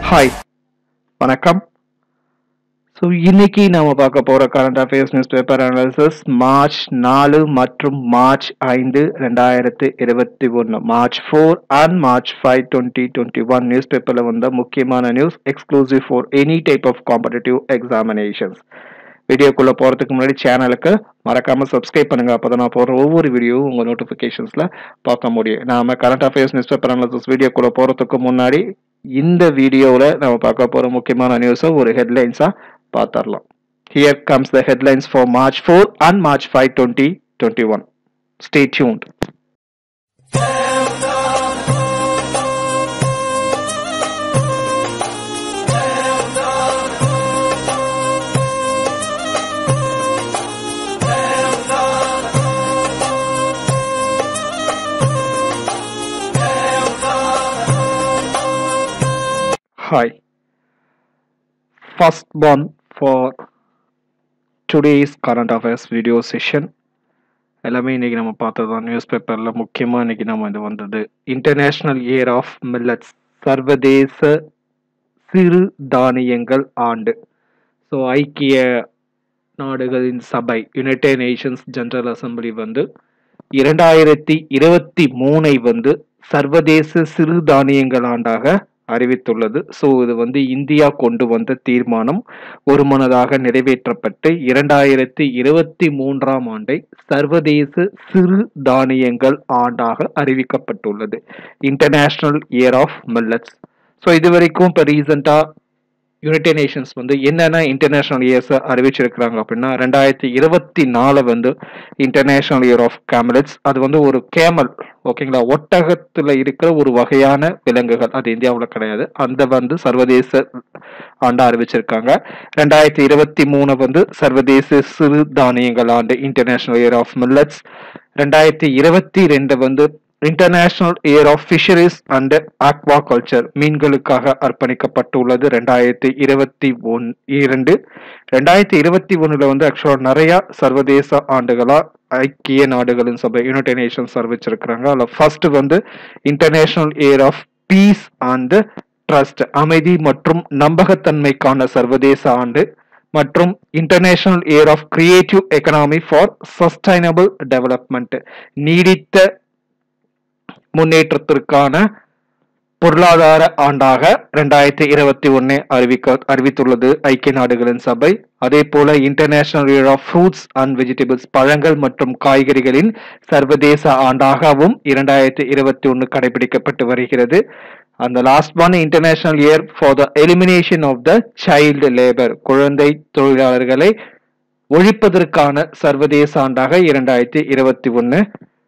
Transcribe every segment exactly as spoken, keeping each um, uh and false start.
Hi வணக்கம். So இன்னைக்கு நாம பார்க்க போற current affairs news paper analysis March நாலு மற்றும் மார்ச் ஐந்து ரெண்டாயிரத்தி இருபத்தி ஒன்று March four and March five twenty twenty one news பேப்பர்ல வந்த முக்கியமான news exclusive for any type of competitive examinations. வீடியோக்குள்ள போறதுக்கு முன்னாடி சேனலுக்கு மறக்காம சப்ஸ்கிரைப் பண்ணுங்க. அப்பதான் நான் போற ஒவ்வொரு வீடியோவும் உங்க நோட்டிபிகேஷன்ஸ்ல பார்க்க முடியும். நாம current affairs news paper analysis வீடியோக்குள்ள போறதுக்கு முன்னாடி இந்த வீடியோவில் நம்ம பார்க்க போற முக்கியமான நியூஸை ஒரு ஹெட்லைன்ஸா பார்த்துடலாம். Here comes the headlines for March fourth and March fifth twenty twenty-one. Stay tuned. Hi. First one for today's current affairs video session. எல்லாமே இன்னைக்கு நம்ம பார்த்ததான் நியூஸ் பேப்பர்ல முக்கியமா இன்னைக்கு நம்ம இது வந்தது இன்டர்நேஷனல் இயர் ஆஃப் மில்லட்ஸ், சர்வதேச சிறு தானியங்கள் ஆண்டு. ஸோ ஐக்கிய நாடுகளின் சபை யுனைடெட் நேஷன்ஸ் ஜெனரல் அசம்பிளி வந்து இரண்டாயிரத்தி இருபத்தி மூணை வந்து சர்வதேச சிறு தானியங்கள் ஆண்டாக அறிவித்துள்ளது. ஸோ இது வந்து இந்தியா கொண்டு வந்த தீர்மானம் ஒருமனதாக நிறைவேற்றப்பட்டு இரண்டாயிரத்தி இருபத்தி மூன்றாம் ஆண்டை சர்வதேச சிறு தானியங்கள் ஆண்டாக அறிவிக்கப்பட்டுள்ளது. International year of millets. So இது வரைக்கும் இப்போ ரீசெண்டா யுனைடெட் நேஷன்ஸ் வந்து என்னென்ன இன்டர்நேஷனல் இயர்ஸ் அறிவிச்சிருக்கிறாங்க அப்படின்னா ரெண்டாயிரத்தி இருபத்தி நாலு வந்து இன்டர்நேஷனல் இயர் ஆஃப் கேமலட்ஸ். அது வந்து ஒரு கேமல், ஓகேங்களா, ஒட்டகத்துல இருக்கிற ஒரு வகையான விலங்குகள், அது இந்தியாவில் கிடையாது, அந்த வந்து சர்வதேச ஆண்டா அறிவிச்சிருக்காங்க. ரெண்டாயிரத்தி இருபத்தி மூணு வந்து சர்வதேச சிறு தானியங்கள் ஆண்டு இன்டர்நேஷனல் இயர் ஆஃப் மில்லட்ஸ். ரெண்டாயிரத்தி இருபத்தி ரெண்டு வந்து international year of fisheries and aquaculture, மீன்களுக்காக அர்ப்பணிக்கப்பட்டுள்ளது ரெண்டாயிரத்தி இருபத்தி ஒன் இரண்டு. ரெண்டாயிரத்தி இருபத்தி ஒண்ணுல வந்து ஆக்சுவலா நிறைய சர்வதேச ஆண்டுகளா ஐக்கிய நாடுகளின் சபை யுனைடெட் நேஷன்ஸ் அறிவிச்சிருக்கிறாங்க. அதுல ஃபர்ஸ்ட் வந்து international year of peace and trust, அமைதி மற்றும் நம்பகத்தன்மைக்கான சர்வதேச ஆண்டு, மற்றும் international year of creative economy for sustainable development, நீடித்த முன்னேற்றத்திற்கான பொருளாதார ஆண்டாக ரெண்டாயிரத்தி இருபத்தி ஒன்னு அறிவிக்க அறிவித்துள்ளது ஐக்கிய நாடுகளின் சபை. அதே போல international year of fruits and vegetables, பழங்கள் மற்றும் காய்கறிகளின் சர்வதேச ஆண்டாகவும் இரண்டாயிரத்தி இருபத்தி ஒன்னு கடைபிடிக்கப்பட்டு வருகிறது. அந்த last one international year for the elimination of the child labour, குழந்தை தொழிலாளர்களை ஒழிப்பதற்கான சர்வதேச ஆண்டாக இரண்டாயிரத்தி இருபத்தி ஒன்னு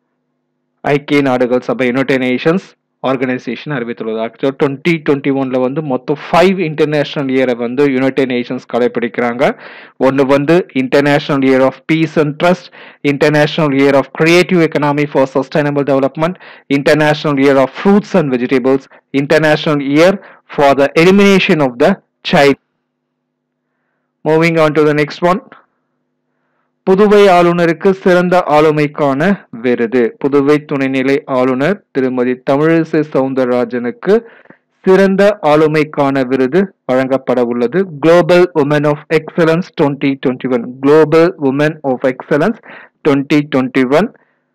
ஐக்கிய நாடுகள் சபை யுனைடெட் நேஷன்ஸ் ஆர்கனைசேஷன் அறிவித்துள்ளது. ஆக்சுவலா டுவெண்ட்டி டுவெண்ட்டி ஒன்ல வந்து மொத்தம் ஃபைவ் இன்டர்நேஷனல் இயரை வந்து யுனைடெட் நேஷன்ஸ் கடைபிடிக்கிறாங்க. ஒன்று வந்து international year of peace and trust, international year of creative economy for sustainable development, international year of fruits and vegetables, international year for the elimination of the child. Moving on to the next one. Puduvai ஆளுநருக்கு சிறந்த ஆளுமைக்கான விருது. புதுவை துணைநிலை ஆளுநர் திருமதி தமிழிசை சவுந்தரராஜனுக்கு சிறந்த ஆளுமைக்கான விருது வழங்கப்பட உள்ளது. Global woman of excellence twenty twenty one global woman of excellence twenty twenty one.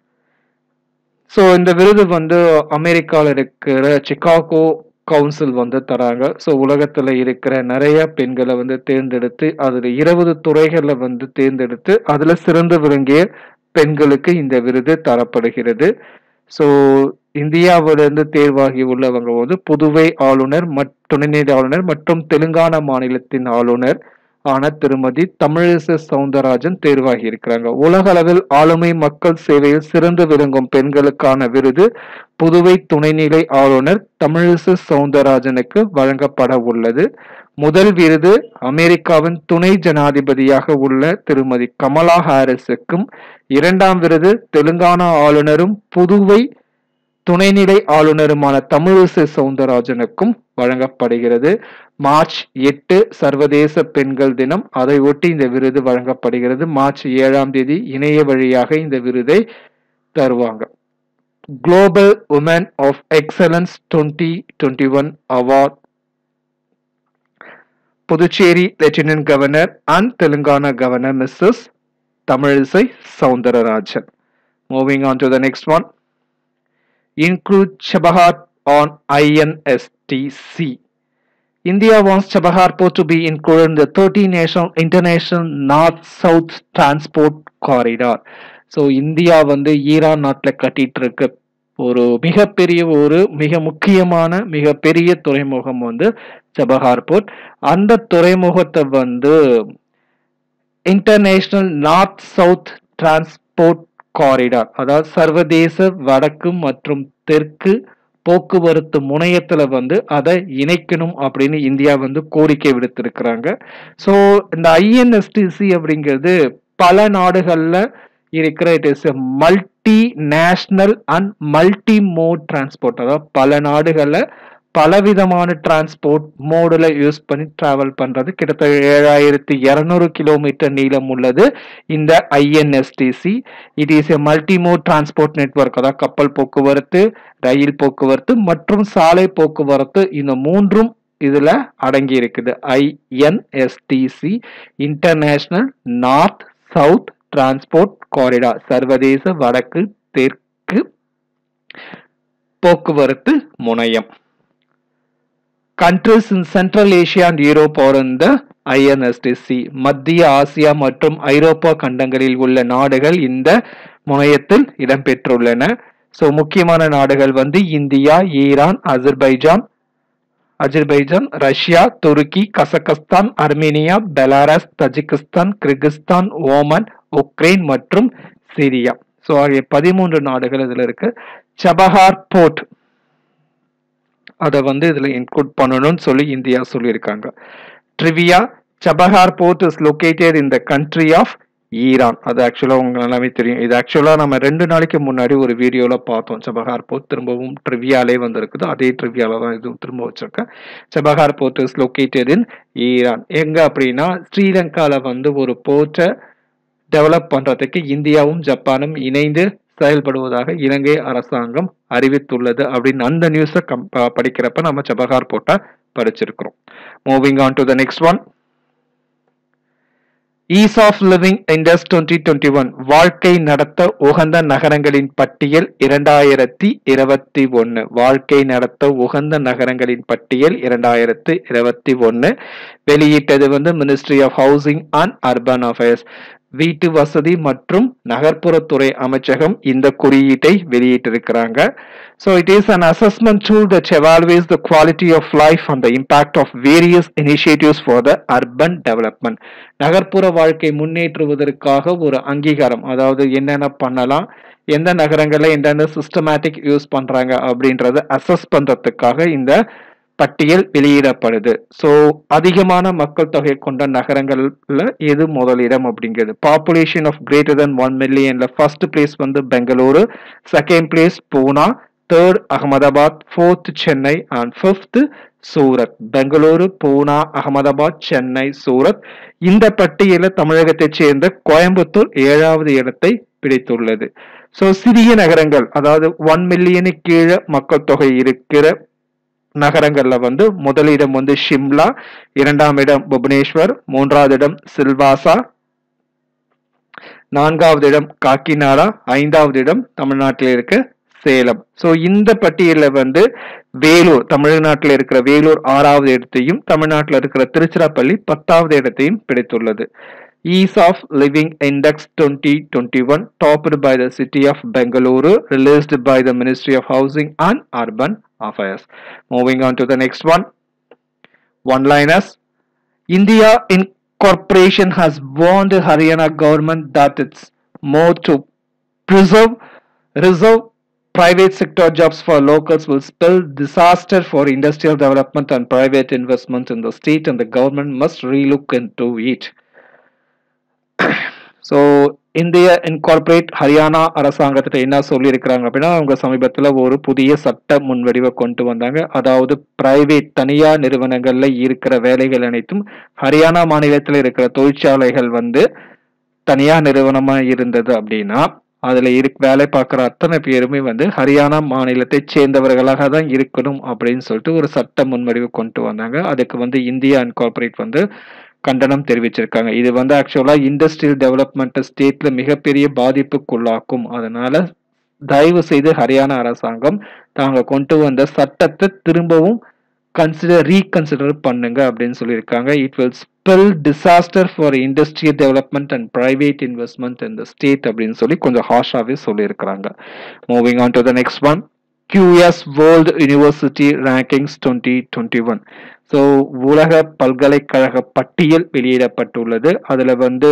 So இந்த விருது வந்து அமெரிக்காவில் இருக்கிற சிகாகோ கவுன்சில் வந்து தராங்க. ஸோ உலகத்துல இருக்கிற நிறைய பெண்களை வந்து தேர்ந்தெடுத்து அதுல இருபது துறைகள்ல வந்து தேர்ந்தெடுத்து அதுல சிறந்து விளங்கிய பெண்களுக்கு இந்த விருது தரப்படுகிறது. ஸோ இந்தியாவிலிருந்து தேர்வாகி உள்ளவங்க வந்து புதுவை ஆளுநர், துணைநிலை ஆளுநர் மற்றும் தெலுங்கானா மாநிலத்தின் ஆளுநர் ஆன திருமதி தமிழிசை சவுந்தரராஜன் தேர்வாகி இருக்கிறாங்க. உலக அளவில் ஆளுமை, மக்கள் சேவையில் சிறந்து விளங்கும் பெண்களுக்கான விருது புதுவை துணைநிலை ஆளுநர் தமிழிசை சவுந்தரராஜனுக்கு வழங்கப்பட உள்ளது. முதல் விருது அமெரிக்காவின் துணை ஜனாதிபதியாக உள்ள திருமதி கமலா ஹாரிஸுக்கும், இரண்டாம் விருது தெலுங்கானா ஆளுநரும் புதுவை துணைநிலை ஆளுநருமான தமிழிசை சவுந்தரராஜனுக்கும் வழங்கப்படுகிறது. மார்ச் எட்டு சர்வதேச பெண்கள் தினம், அதை ஒட்டி இந்த விருது வழங்கப்படுகிறது. மார்ச் ஏழாம் தேதி இணைய வழியாக இந்த விருதை தருவாங்க. Global Women of Excellence twenty twenty-one Award Puducherry Lieutenant Governor and Telangana Governor Missus Tamilisai Soundararajan. Moving on to the next one. Include Chabahar on I N S T C. India wants Chabahar Port to be included in the thirty national international north-south transport corridor. So India வந்து Iran நாட்டில் கட்டிட்டு இருக்க ஒரு மிகப்பெரிய ஒரு மிக முக்கியமான மிகப்பெரிய துறைமுகம் வந்து சபஹார் போர்ட். அந்த துறைமுகத்தை வந்து international north south transport corridor, அதாவது சர்வதேச வடக்கு மற்றும் தெற்கு போக்குவரத்து முனையத்துல வந்து அதை இணைக்கணும் அப்படின்னு இந்தியா வந்து கோரிக்கை விடுத்திருக்கிறாங்க. ஸோ இந்த ஐஎன்எஸ்டிசி அப்படிங்கிறது பல நாடுகள்ல இருக்கிற it is multi national and multi mode transport, அதாவது பல நாடுகள்ல பலவிதமான டிரான்ஸ்போர்ட் மோடுல யூஸ் பண்ணி டிராவல் பண்றது. கிட்டத்தட்ட ஏழாயிரத்தி இருநூறு கிலோமீட்டர் நீளம் உள்ளது இந்த INSTC. It is a multi mode transport network, அதாவது கப்பல் போக்குவரத்து, ரயில் போக்குவரத்து மற்றும் சாலை போக்குவரத்து, இந்த மூன்றும் இதுல அடங்கி இருக்குது. INSTC international north south transport corridor, சர்வதேச வடக்கு தெற்கு போக்குவரத்து முனையம். Countries in Central Asia and Europe are in the I N S T C. மத்திய ஆசியா மற்றும் ஐரோப்பா கண்டங்களில் உள்ள நாடுகள் இந்த முனையத்தில் இடம்பெற்றுள்ளன. ஸோ முக்கியமான நாடுகள் வந்து India, Iran, Azerbaijan Azerbaijan Russia, Turkey, Kazakhstan, Armenia, Belarus, Tajikistan, Kyrgyzstan, Oman, Ukraine மற்றும் சிரியா. ஸோ ஆகிய பதிமூன்று நாடுகள் இதுல இருக்கு. சபஹார் போர்ட் அதை வந்து இதுல இன்க்ளூட் பண்ணணும்னு சொல்லி இந்தியா சொல்லியிருக்காங்க. Trivia, Chabahar port is located in the country of Iran. அது ஆக்சுவலா உங்களுக்கு எல்லாமே தெரியும். இது ஆக்சுவலா நம்ம ரெண்டு நாளைக்கு முன்னாடி ஒரு வீடியோல பார்த்தோம். சபஹார் போர்ட் திரும்பவும் ட்ரிவியாலே வந்திருக்குது. அதே ட்ரிவியால தான் இது திரும்ப வச்சிருக்கேன். Chabahar port is located in Iran. எங்க அப்படின்னா ஸ்ரீலங்கால வந்து ஒரு போர்ட்டை டெவலப் பண்றதுக்கு இந்தியாவும் ஜப்பானும் இணைந்து செயல்படுவதாக இலங்கை அரசாங்கம் அறிவித்துள்ளது அப்படின்னு அந்த நியூஸை படிக்கிறப்ப நம்ம சபஹார் போர்ட்டை படிச்சிருக்கிறோம். Moving on to the next one. Ease of living index twenty twenty one, வாழ்க்கை நடத்த உகந்த நகரங்களின் பட்டியல் இரண்டாயிரத்தி இருபத்தி ஒன்னு. வாழ்க்கை நடத்த உகந்த நகரங்களின் பட்டியல் இரண்டாயிரத்தி இருபத்தி ஒன்னு வெளியிட்டது வந்து ministry of housing and urban affairs, வீட்டு வசதி மற்றும் நகர்ப்புறத்துறை அமைச்சகம் இந்த குறியீட்டை வெளியிட்டிருக்கிறாங்க. So it is an assessment tool that evaluates the quality of life and the impact of various initiatives for the urban development. நகர்ப்புற வாழ்க்கை முன்னேற்றுவதற்காக ஒரு அங்கீகாரம், அதாவது என்னென்ன பண்ணலாம், எந்த நகரங்கள்ல என்னென்ன சிஸ்டமேட்டிக் யூஸ் பண்றாங்க அப்படின்றத அசஸ் பண்றதுக்காக இந்த பட்டியல் வெளியிடப்படுது. ஸோ அதிகமான மக்கள் தொகை கொண்ட நகரங்கள்ல எது முதலிடம் அப்படிங்கிறது. Population of greater than one மில்லியன்ல ஃபர்ஸ்ட் பிளேஸ் வந்து Bengaluru, second place Pune, third Ahmedabad, fourth Chennai and fifth Surat. Bengaluru, Pune, Ahmedabad, Chennai, Surat. இந்த பட்டியலில் தமிழகத்தை சேர்ந்த கோயம்புத்தூர் ஏழாவது இடத்தை பிடித்துள்ளது. ஸோ சிறிய நகரங்கள், அதாவது ஒன் மில்லியனுக்கு கீழே மக்கள் தொகை இருக்கிற நகரங்கள்ல வந்து முதலிடம் வந்து ஷிம்லா, இரண்டாம் இடம் புவனேஸ்வர், மூன்றாவது இடம் சில்வாசா, நான்காவது இடம் காக்கிநாடா, ஐந்தாவது இடம் தமிழ்நாட்டில் இருக்க சேலம். ஸோ இந்த பட்டியலில் வந்து வேலூர், தமிழ்நாட்டில் இருக்கிற வேலூர் ஆறாவது இடத்தையும் தமிழ்நாட்டில் இருக்கிற திருச்சிராப்பள்ளி பத்தாவது இடத்தையும் பிடித்துள்ளது. Ease of Living Index twenty twenty-one, topped by the city of Bengaluru, released by the Ministry of Housing and Urban Affairs. Moving on to the next one. One-liners. India Incorporation has warned the Haryana government that it's more to preserve, reserve private sector jobs for locals will spell disaster for industrial development and private investment in the state, and the government must relook into it. So இந்திய incorporate Haryana அரசாங்கத்திட்ட என்ன சொல்லியிருக்கிறாங்க அப்படின்னா, அவங்க சமீபத்தில் ஒரு புதிய சட்ட முன்வடிவை கொண்டு வந்தாங்க. அதாவது பிரைவேட் தனியார் நிறுவனங்கள்ல இருக்கிற வேலைகள் அனைத்தும் ஹரியானா மாநிலத்தில் இருக்கிற தொழிற்சாலைகள் வந்து தனியார் நிறுவனமா இருந்தது அப்படின்னா அதுல இரு வேலை பார்க்குற அத்தனை பேருமே வந்து ஹரியானா மாநிலத்தை சேர்ந்தவர்களாக தான் இருக்கணும் அப்படின்னு சொல்லிட்டு ஒரு சட்ட முன்வடிவு கொண்டு வந்தாங்க. அதுக்கு வந்து இந்தியா இன்கார்பரேட் வந்து கண்டனம் தெரிவிச்சிருக்காங்க. இது வந்து ஆக்சுவலா இண்டஸ்ட்ரியல் டெவலப்மெண்ட் ஸ்டேட்ல மிகப்பெரிய பாதிப்புக்குள்ளாக்கும். அதனால தயவு செய்து ஹரியானா அரசாங்கம் தாங்க கொண்டு வந்த சட்டத்தை திரும்பவும் கன்சிடர் ரீகன்சிடர் பண்ணுங்க அப்படின்னு சொல்லியிருக்காங்க. It will spell disaster for industrial development and private investment in the state அப்படின்னு சொல்லி கொஞ்சம் ஹார்ஷாவே சொல்லியிருக்கிறாங்க. Moving on to the next one, Q S World University Rankings twenty twenty-one. ஸோ உலக பல்கலைக்கழக பட்டியல் வெளியிடப்பட்டுள்ளது. அதுல வந்து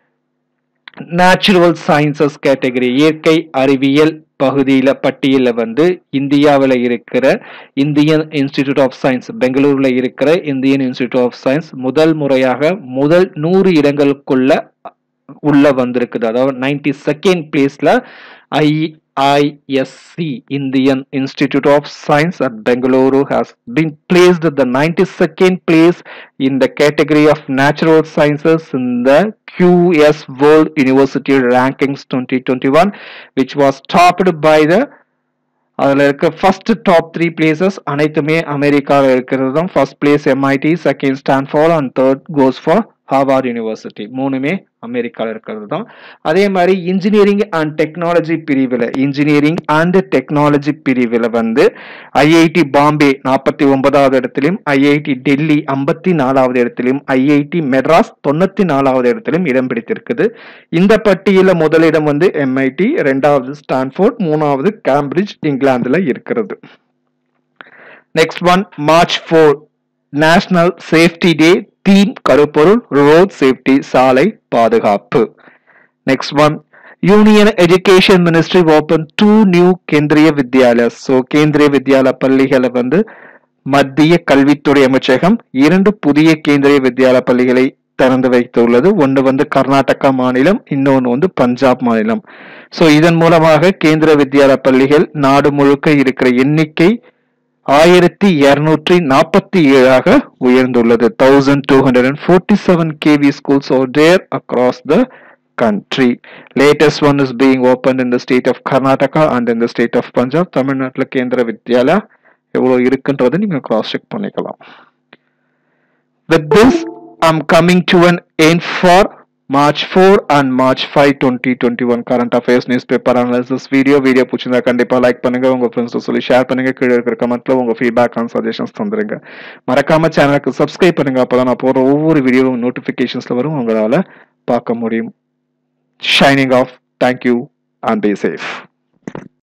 நேச்சுரல் சயின்சஸ் கேட்டகரி இயற்கை அறிவியல் பகுதியில பட்டியல வந்து இந்தியாவில் இருக்கிற இந்தியன் இன்ஸ்டிடியூட் ஆஃப் சயின்ஸ், பெங்களூர்ல இருக்கிற இந்தியன் இன்ஸ்டிடியூட் ஆஃப் சயின்ஸ் முதல் முறையாக முதல் நூறு இடங்களுக்குள்ள உள்ள வந்திருக்குது. அதாவது நைன்டி செகண்ட் பிளேஸ்ல ஐ I S C Indian Institute of Science at Bengaluru has been placed at the ninety-second place in the category of natural sciences in the Q S World University Rankings twenty twenty-one, which was topped by the அதில் இருக்க first top three places அனைத்துமே அமெரிக்காவில் இருக்கிறது தான். First place M I T, second Stanford and third goes for Harvard university. மூணுமே அமெரிக்காவில் இருக்கிறது தான். அதே மாதிரி இன்ஜினியரிங் அண்ட் டெக்னாலஜி பிரிவில் இன்ஜினியரிங் அண்ட் டெக்னாலஜி பிரிவில் வந்து I I T பாம்பே நாற்பத்தி ஒன்பதாவது இடத்திலும், I I T டெல்லி ஐம்பத்தி நாலாவது இடத்திலும், I I T மெட்ராஸ் தொண்ணூத்தி நாலாவது இடத்திலும் இடம் பிடித்திருக்குது. இந்த பட்டியலில் முதலிடம் வந்து M I T, ரெண்டாவது ஸ்டான்ஃபோர்ட், மூணாவது கேம்பிரிட்ஜ் இங்கிலாந்துல இருக்கிறது. Next one, March four national safety day. Theme கருப்பொருள் ரோட் சேஃப்டி, சாலை பாதுகாப்பு. Next one, union education ministry open two new Kendriya Vidyalaya. So Kendriya Vidyalaya பள்ளிகளை வந்து மத்திய கல்வித்துறை அமைச்சகம் இரண்டு புதிய கேந்திரிய வித்யாலயா பள்ளிகளை திறந்து வைத்துள்ளது. ஒன்று வந்து கர்நாடகா மாநிலம், இன்னொன்று வந்து பஞ்சாப் மாநிலம். ஸோ இதன் மூலமாக கேந்திர வித்யாலயா பள்ளிகள் நாடு முழுக்க இருக்கிற எண்ணிக்கை ஆயிரத்தி இருநூற்றி நாற்பத்தி ஏழாக உயர்ந்துள்ளது. Thousand two hundred forty seven KV schools are there across the country. Latest one is being opened in the state of Karnataka and in the state of Punjab. தமிழ்நாட்டுல கேந்திர வித்யாலயா எவ்வளவு இருக்குன்றது நீங்க கிராஸ் செக் பண்ணிக்கலாம். With this, I'm coming to an end for March fourth and March fifth twenty twenty-one current affairs newspaper analysis video. Video பிடிச்சிருந்தா கண்டிப்பா like பண்ணுங்க, உங்க ஃப்ரெண்ட்ஸ் சொல்லி ஷேர் பண்ணுங்க, கீழே இருக்கிற கமெண்ட்ல உங்க ஃபீட்பேக் அண்ட் சஜஷன்ஸ் தந்துருங்க. மறக்காம சேனலுக்கு சப்ஸ்கிரைப் பண்ணுங்க, அப்பதான் நான் போற ஒவ்வொரு வீடியோவும் நோட்டிபிகேஷன்ஸ்ல வரும், உங்களால பார்க்க முடியும். Shining off. Thank you and be safe.